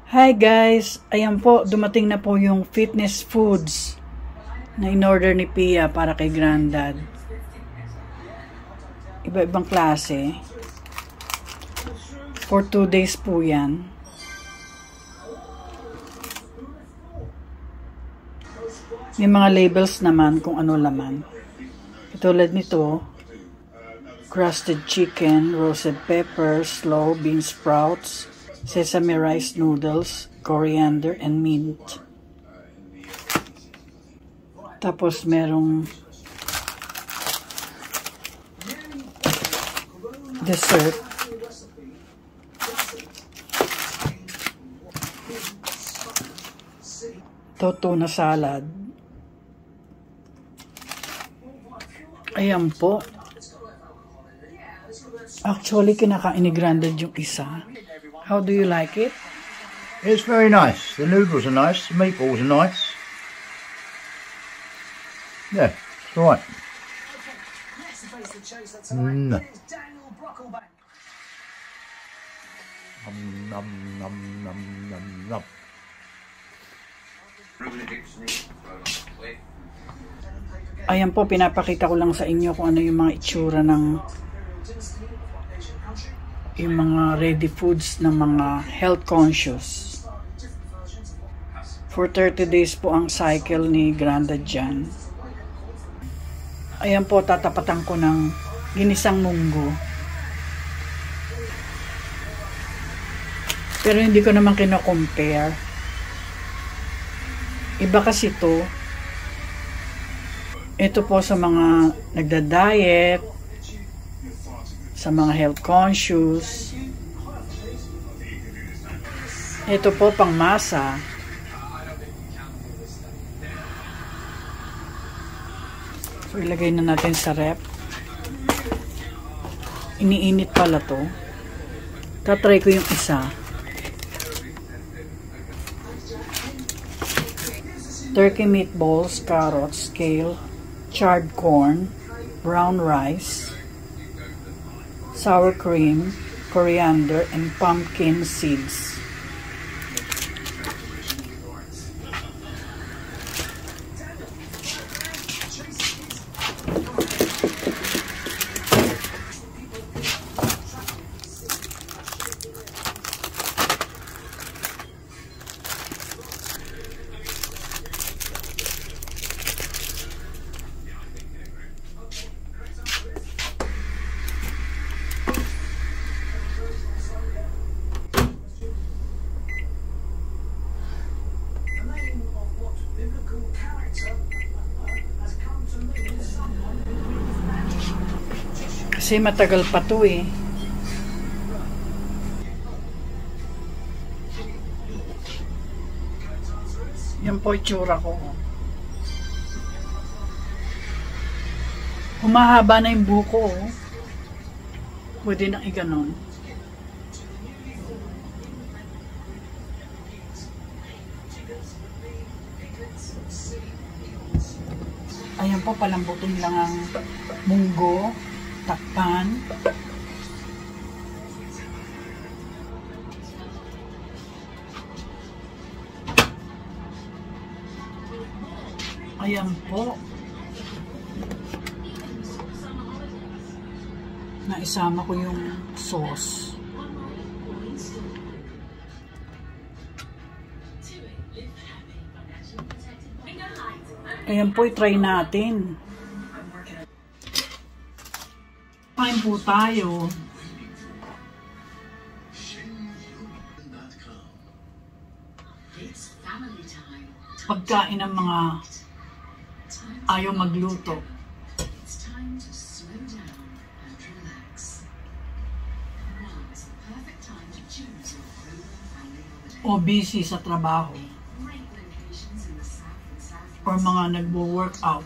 Hi guys! Ayan po, dumating na po yung fitness foods na in-order ni Pia para kay Granddad. Iba-ibang klase. For 2 days po yan. May mga labels naman kung ano laman. Tulad nito, crusted chicken, roasted peppers, slow bean sprouts, sesame rice noodles, coriander, and mint. Tapos merong dessert. Tuna salad. Ayan po. Actually, kinakain ni Granddad yung isa. How do you like it? It's very nice. The noodles are nice. The meatballs are nice. Yeah, it's all right. Nom, nom, nom, nom, nom, nom. Ayan po, pinapakita ko lang sa inyo kung ano yung mga itsura ng yung mga ready foods ng mga health conscious. For 30 days po ang cycle ni Granddad dyan. Ayan po, tatapatan ko ng ginisang munggo. Pero hindi ko naman kino-compare. Iba kasi to. Ito po sa mga nagda-diet, sa mga health conscious. Ito po pang masa. So ilagay na natin sa rep. Iniinit pala to. Tatry ko yung isa. Turkey meatballs, carrots, kale, charred corn, brown rice, sour cream, coriander, and pumpkin seeds. Kasi matagal pa to eh. Yan po itsura ko. Humahaba na yung buko. Pwede nang iganon. Ayan po, palambutin lang ang munggo. Takpan. Ayan po. Naisama ko yung sauce. Ayan po, i-try natin. Kain po tayo. Pagkain ng mga ayaw magluto. O busy sa trabaho. Or mga nagwo-workout.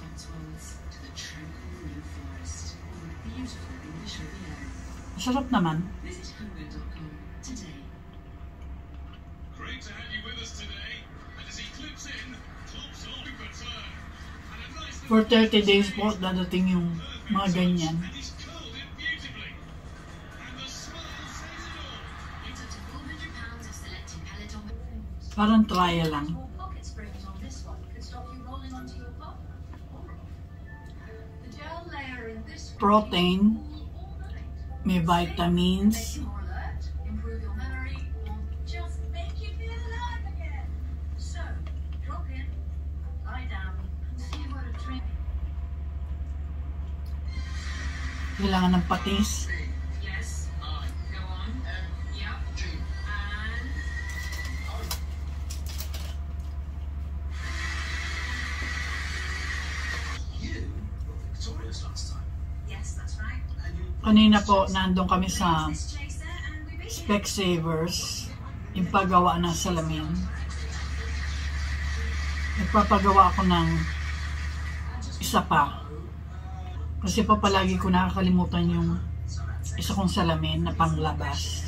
Sarap naman. For 30 days po, dadating yung mga ganyan. Parang trial lang. Protein, may vitamins, kailangan ng patis. Kanina po, nandun kami sa Specsavers, yung paggawa ng salamin. Nagpapagawa ako ng isa pa. Kasi pa palagi ko nakakalimutan yung isa kong salamin na panglabas.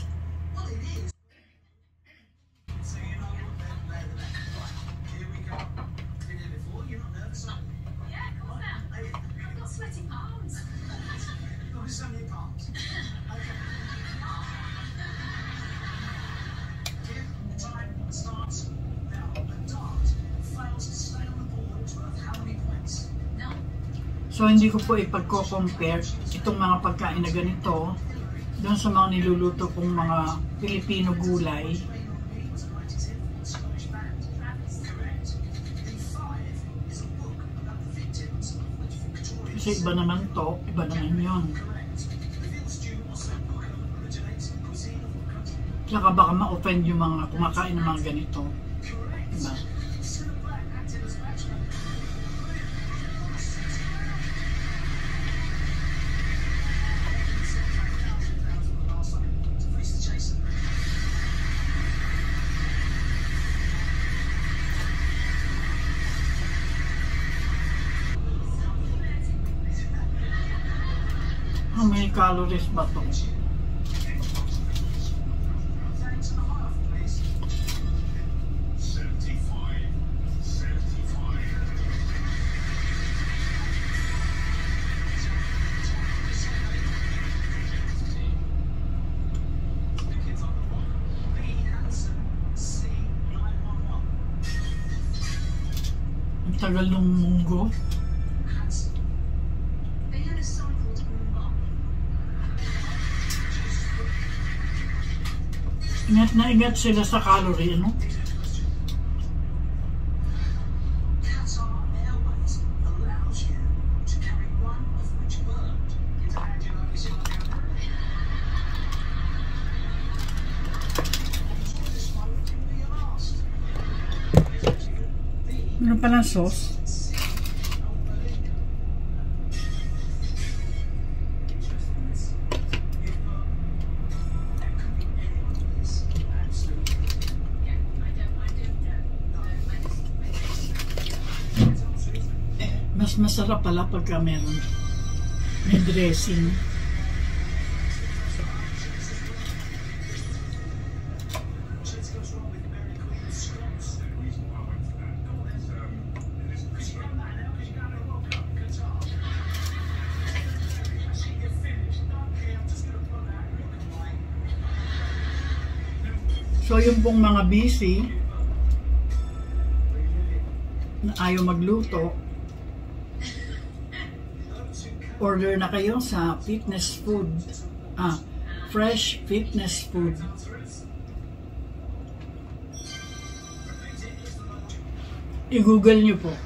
So, hindi ko po ipagko-compare itong mga pagkain na ganito doon sa mga niluluto kong mga Pilipino gulay. Kasi iba naman to, iba naman yun. Tsaka baka ma-offend yung mga kumakain ng mga ganito. Diba? How many calories ba ito? Ang tagal ng munggo. Ingat na ingat sila sa calorie, ano? Ano palang sauce? Mas masarap pala pagka may dressing. So yung pong mga busy na ayaw magluto, order na kayo sa fitness food, fresh fitness food. I-google nyo po.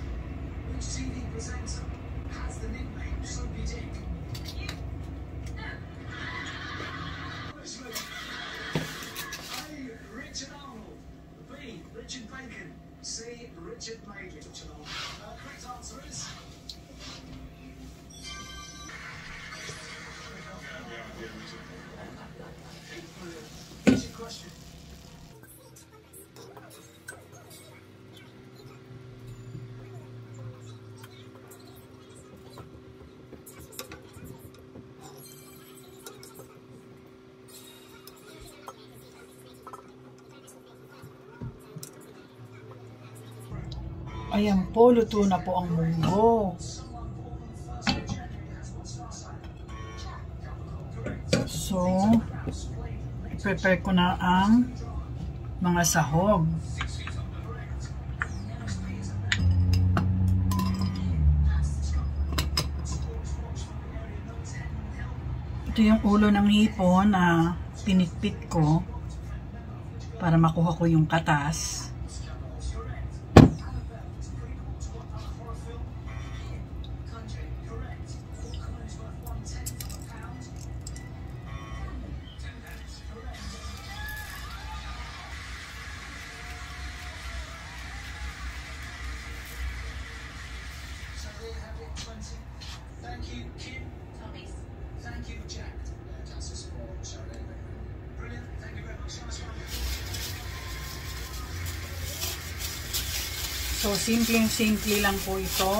Ayan po, luto na po ang munggo. So, prepare ko na ang mga sahog. Ito yung ulo ng hipon na pinitpit ko para makuha ko yung katas. Thank you, Kim. Thank you, Jack. Justice for Charlotte. Brilliant. Thank you very much. Nice one. So, simple lang po ito.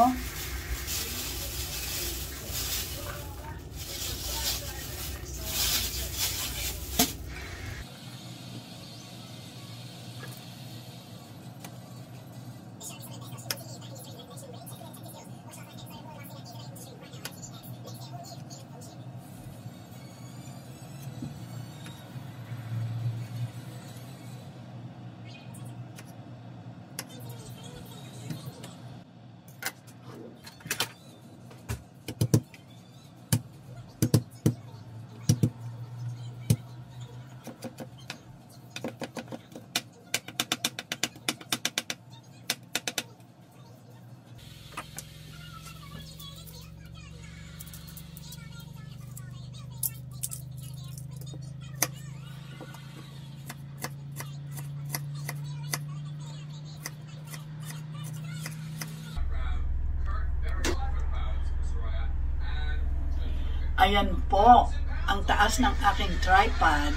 Ayan po, ang taas ng aking tripod.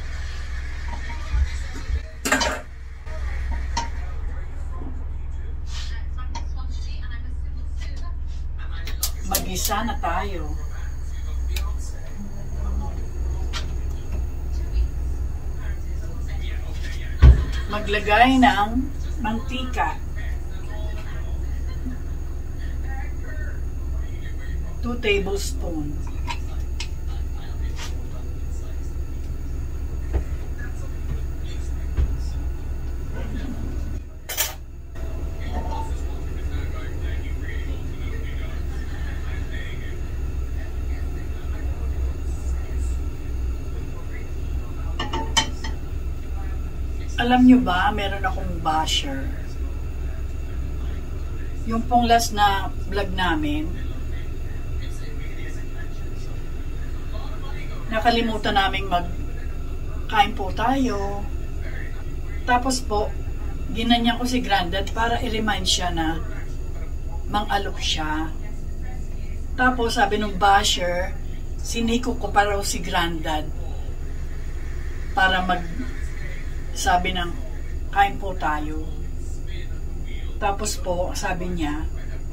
Mag-isa na tayo. Maglagay ng mantika. 2 tablespoons. Alam nyo ba, meron akong basher. Yung pong last na vlog namin, nakalimutan naming magkain po tayo. Tapos po, ginanyan ko si Grandad para i-remind siya na mang-alok siya. Tapos sabi nung basher, siniko ko pa raw si Grandad para sabi ng kain po tayo. Tapos po, sabi niya,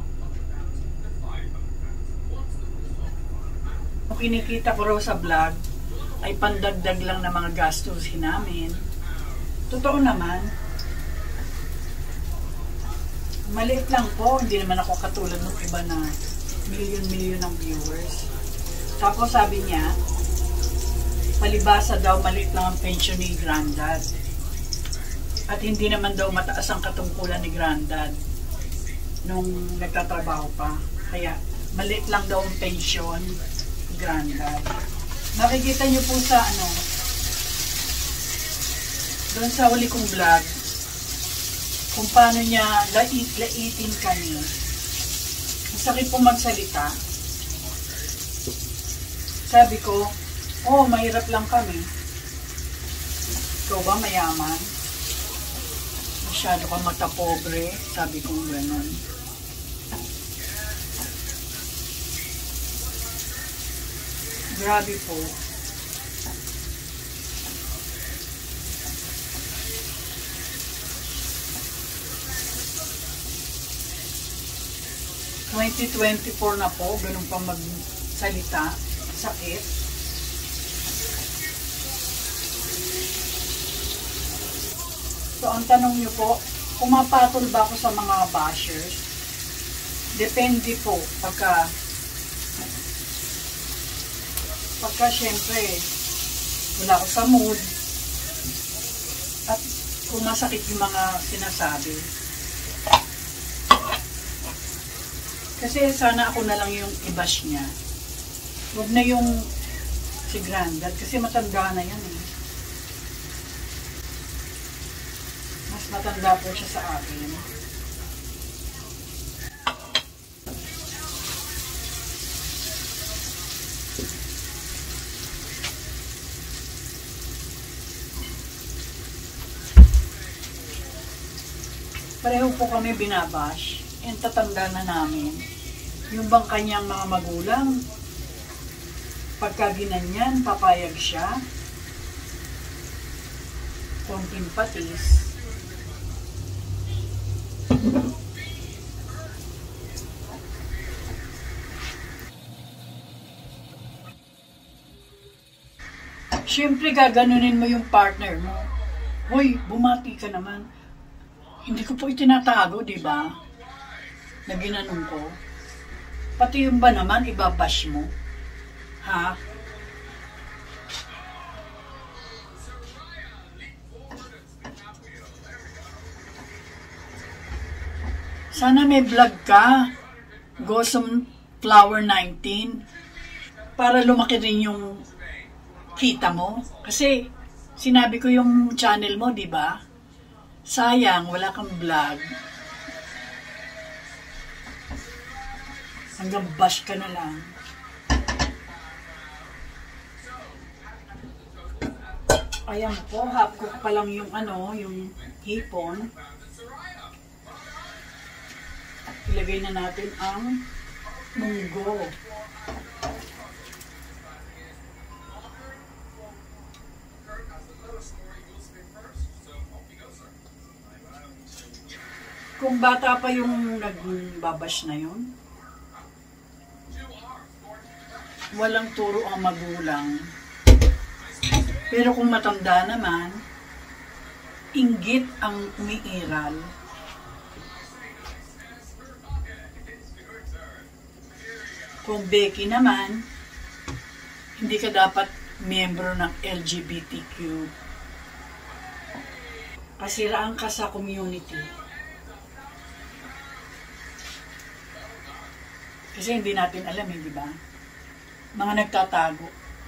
kung kinikita ko raw sa vlog, ay pandagdag lang na mga gastusin namin. Totoo naman. Maliit lang po, hindi naman ako katulad ng iba na milyon-milyon ng viewers. Tapos sabi niya, palibasa daw maliit lang ang pension ni Grandad. At hindi naman daw mataas ang katungkulan ni Grandad nung nagtatrabaho pa. Kaya maliit lang daw ang pension ni Grandad. Nakikita niyo po sa doon sa huli kong vlog, kung paano niya laitin kami. Masakit po magsalita. Sabi ko, oh, mahirap lang kami. Ikaw ba mayaman? Masyado kang matapobre, sabi kong gano'n. Grabe po. ...2024 na po, ganun pa magsalita, sakit. So, ang tanong nyo po, pumapatol ba ako sa mga bashers? Depende po. Pagka syempre, wala ako sa mood. At kung masakit yung mga sinasabi. Kasi sana ako na lang yung i-bash niya. Huwag na yung Si Grandad. Kasi matanda na yan eh. Mas matanda po siya sa akin. Pareho po kami binabash. And tatanda na namin. Yung bang kanyang mga magulang, pagka ginanyan, papayag siya. Konting patis. Siyempre, gaganunin mo yung partner mo. Hoy, bumati ka naman. Hindi ko po itinatago, di ba? Na ginanong ko. Pati yung ba naman, ibabash mo? Ha? Sana may vlog ka. Gosam Flower 19. Para lumaki rin yung kita mo. Kasi, sinabi ko yung channel mo, di ba? Sayang, wala kang vlog. Hanggang bash ka na lang. Ayan po, half cook pa lang yung yung hipon. Ilagay na natin ang munggo. Kung bata pa yung nagbabash na yun, walang turo ang magulang. Pero kung matanda naman, inggit ang umiiral. Kung Becky naman, hindi ka dapat miyembro ng LGBTQ. Kasiraan ka sa community. Kasi hindi natin alam, hindi ba? Mga nagtatago.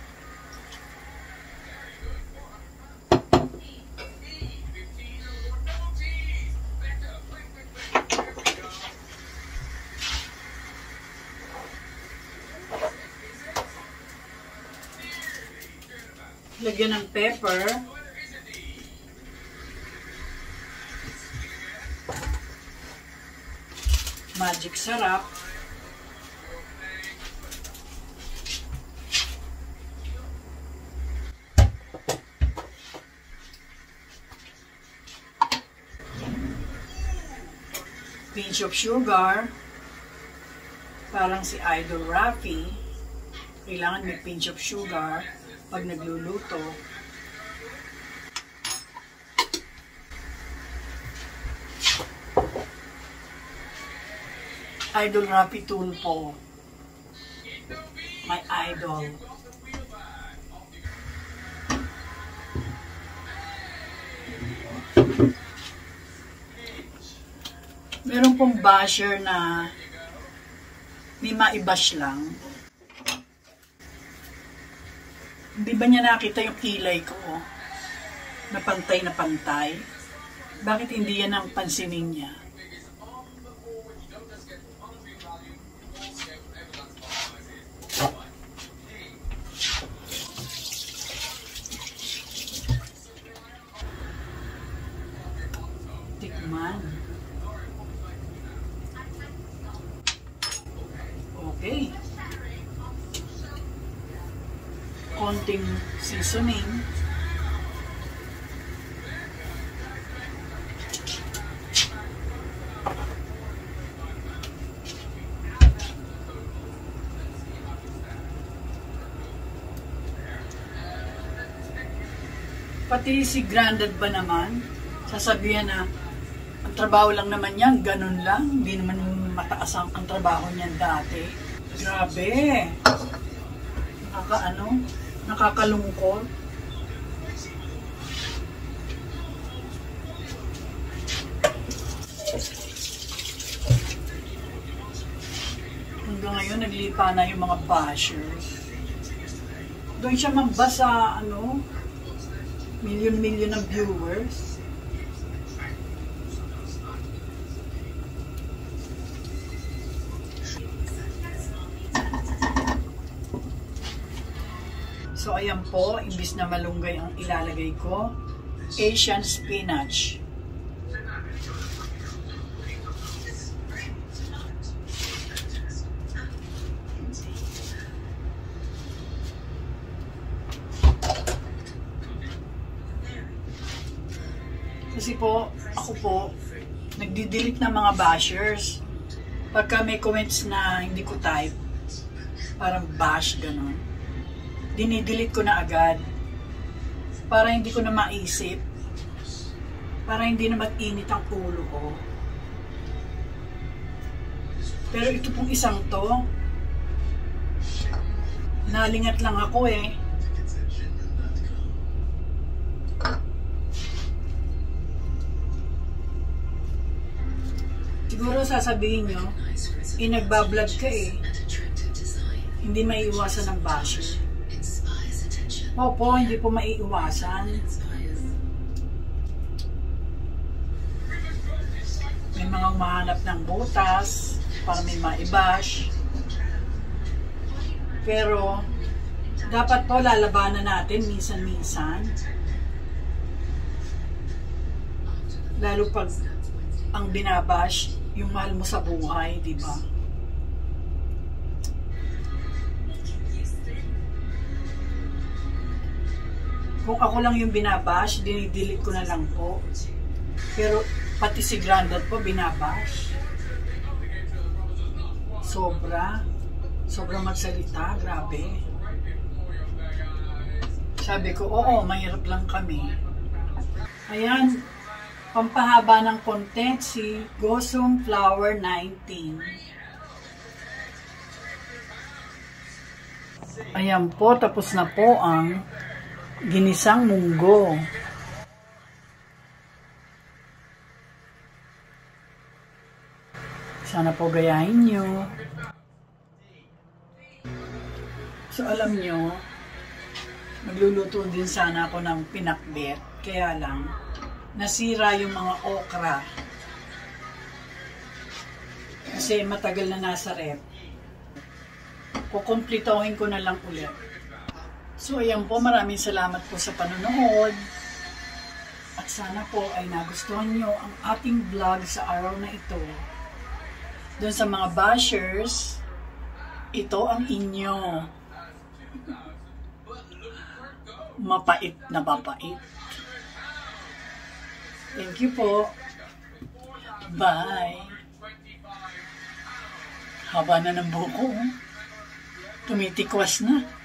Lagyan ng pepper. Magic sarap. Pinch of sugar. Parang si Idol Rafi. Kailangan may pinch of sugar pag nagluluto. Idol Rafi Tulpo. My idol. Meron pong basher na may maibash lang. Hindi ba niya nakita yung kilay ko? Na pantay na pantay? Bakit hindi yan ang pansinin niya? Tikman. Okay. Konting seasoning. Pati si Grandad ba naman, sasabihan na ang trabaho lang naman yan, ganun lang, hindi naman mataas ang trabaho niyan dati. Grabe! Nakakalungkot. Hanggang ngayon, naglipa na yung mga bashers. Doon siya mabasa, ano, million ng viewers. So, ayan po, imbis na malunggay ang ilalagay ko, Asian spinach. Kasi po, ako po, nagdi-delete ng mga bashers. Pagka may comments na hindi ko type, parang bash, gano'n. Dinidelete ko na agad. Para hindi ko na maisip. Para hindi na mag-init ang ulo ko. Pero ito pong isang to, nalingat lang ako eh. Siguro sasabihin nyo, nagbablog ka eh. Hindi maiiwasan ng basher. Opo, hindi po maiiwasan. May mga umahanap ng butas para may maibash. Pero, dapat po lalabanan natin minsan-minsan. Lalo pag ang binabash, yung mahal mo sa buhay, di ba? Kung ako lang yung binabash, dinidelete ko na lang po. Pero pati si Grandad po binabash. Sobra magsalita, grabe. Sabi ko, oo, mahirap lang kami. Ayan, pampahaba ng content si Gosong Flower 19. Ayan po, tapos na po ang ginisang munggo. Sana po gayahin nyo. So alam nyo, magluluto din sana ako ng pinakbet. Kaya lang, nasira yung mga okra. Kasi matagal na nasa rep. Kukumplitohin ko na lang ulit. So ayan po, maraming salamat po sa panonood. At sana po ay nagustuhan nyo ang ating vlog sa araw na ito. Doon sa mga bashers, ito ang inyo. Mapait na mapait. Thank you po. Bye. Haba na ng buko. Tumitikwas na.